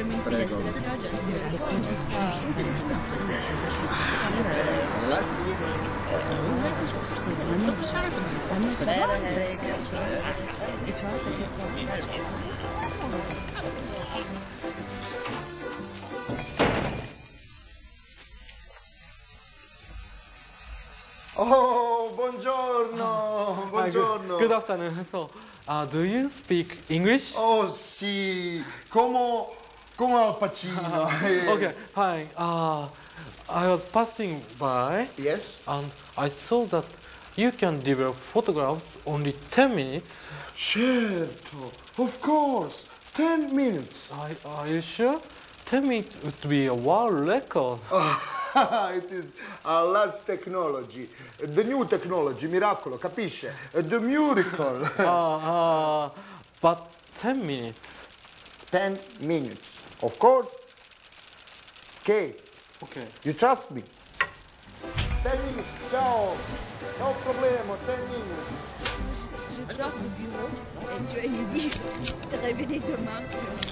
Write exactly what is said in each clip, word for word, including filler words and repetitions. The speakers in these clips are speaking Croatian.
Prego. Oh, buongiorno, buongiorno. Good afternoon. So, uh, do you speak English? Oh, sì, come, come Al Pacino. Yes. Okay, fine. Uh, I was passing by. Yes? And I saw that you can develop photographs only ten minutes. Certo, of course, ten minutes. Are, are you sure? ten minutes would be a world record. Oh. It is our last technology, the new technology, miracolo, capisce? The miracle. uh, uh, but ten minutes. ten minutes, of course. Okay. Okay. You trust me? ten minutes, ciao. No problemo, ten minutes. Je sors du bureau et tu lui dis, je te réveille demain.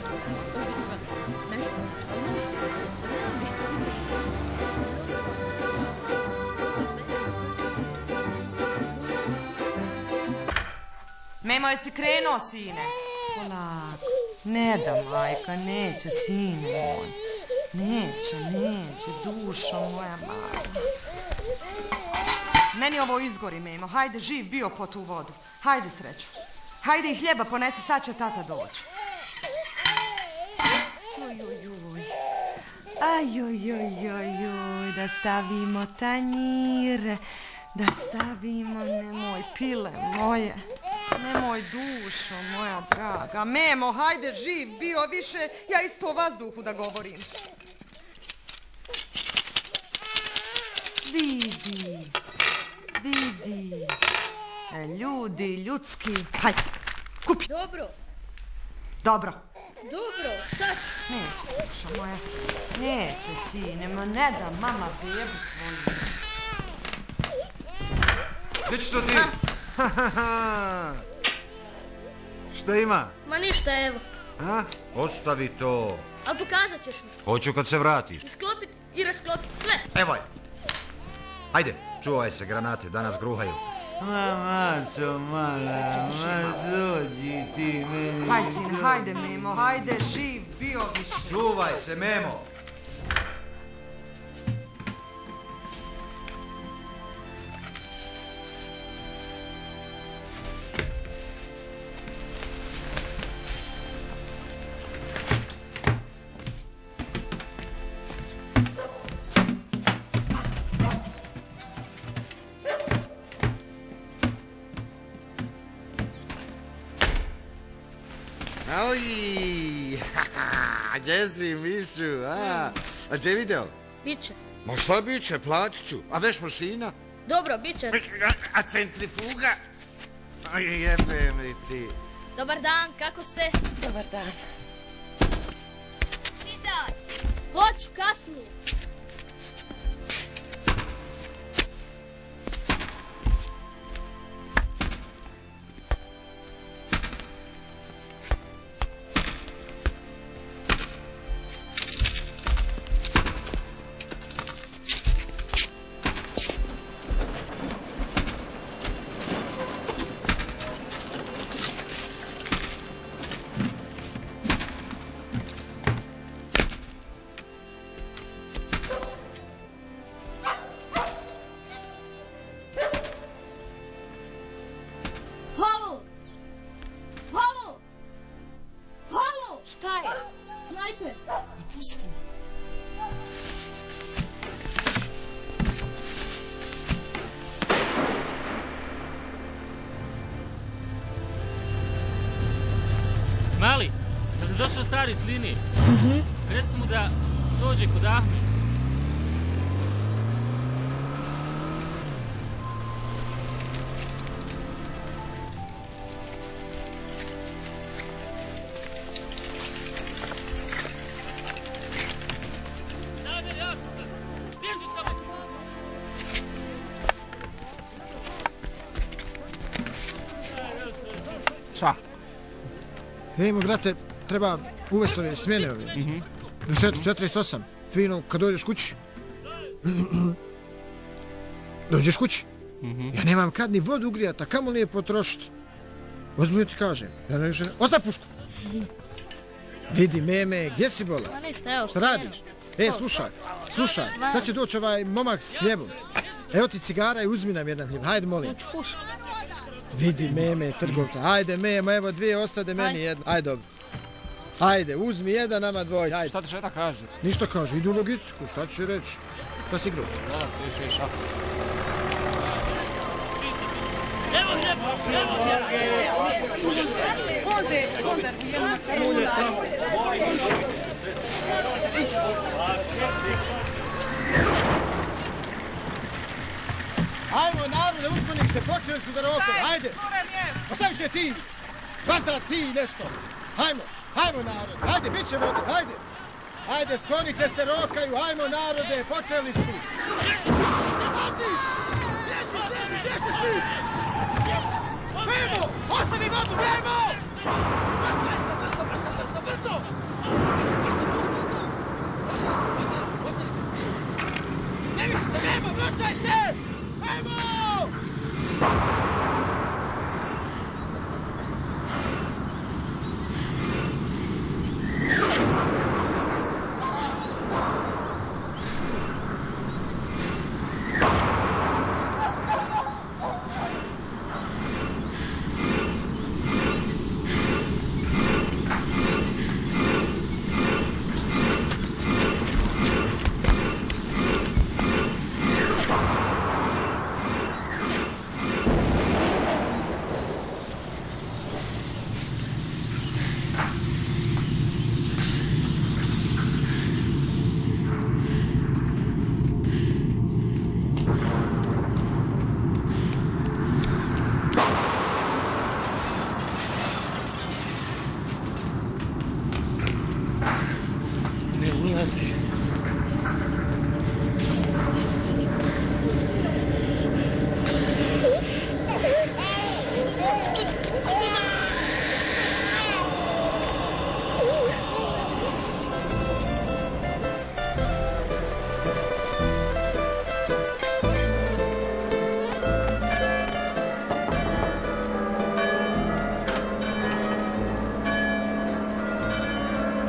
Memo, jesi krenuo, sine? Polako. Ne da, majka, neće, sine moj. Neće, neće, dušo moja majka. Meni ovo izgori, Memo. Hajde, živ bio po tu vodu. Hajde, srećo. Hajde i hljeba ponesi, sad će tata doći. Ojojoj. Ajojojojoj, da stavimo tanjire. Da stavimo, nemoj pile moje. Nemoj dušo, moja draga. Memo, hajde, živ bio više, ja isto o vazduhu da govorim. Vidi, vidi. E, ljudi, ljudski. Hajde, kupi. Dobro. Dobro. Dobro, sad. Neće, dušo moja. Neće, sine, ma ne da mama bebu svoju. Gdje ćeš to ti? Šta ima? Ma ništa, evo. A? Ostavi to. Ali pokazat ćeš mi. Hoću kad se vratiš. Sklopit i rasklopit sve. Evo je. Ajde, čuvaj se, granate, danas gruhaju. Ma, maco, mala, ma, dođi ti meni. Hajde, sine, hajde, Memo, hajde, živ bio više. Čuvaj se, Memo. Oj, gdje si, mišu, a? A gdje video? Biće. Ma šta biće, platit ću. A veš mašina? Dobro, biće. A centrifuga? Aj, jebe mi ti. Dobar dan, kako ste? Dobar dan. Pisar! Hoću, kasnije. Mali, kad je došao stari s linije, mm-hmm. reci mu da dođe kod Ahmi. Šta? Ej, moj brate, treba uvesti ove smjene ove. četrdeset osam. Fino, kad dođeš kući. Dođeš kući. Ja nemam kad ni vodu ugrijati, a kamo li je potrošiti. Ozbiljno ti kažem. Ja ne više... Ostav pušku! Vidi, Meme, gdje si bola? Šta radiš? E, slušaj, slušaj, sad će doći ovaj momak s hljebom. Evo ti cigara i uzmi nam jedan hljeb, hajde molim. Vidi, Meme, trgovca, hajde Memo, evo dvije, ostade meni jedno, hajde dobro. Hajde, uzmi jedan, nama dvoj, hajde. Šta ti šeta kaže? Ništa kaže, idu u logistiku, šta ću reći? Šta si igrao? Da, ti še šaku. Evo hljeb, evo hljeb. Može, onda Ajmo, narode, uzmanite, počeli su da roke, hajde! Ostaviš je ti! Bazdar ti nešto! Hajmo, hajmo narode, hajde, bit će vode, hajde! Hajde, sklonite se, rokaju, hajmo narode, počeli su! Hajde! Memo! Ostavi vodu, Memo! Brzo, brzo, brzo! Ne više se, Memo, vraćaj se! Memo!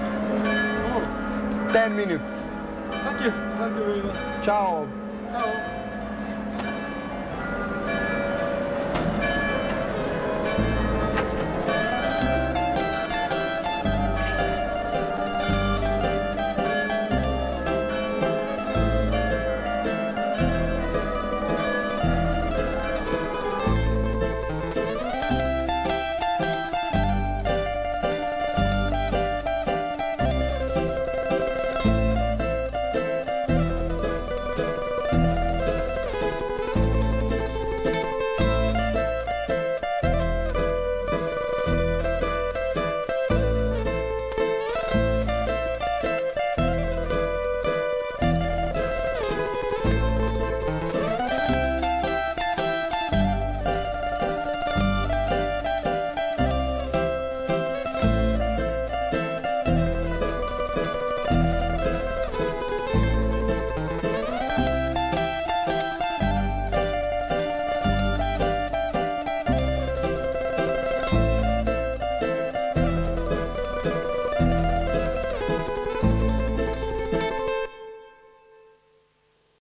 ten minutes. Thank you. Thank you very much. Ciao. Ciao.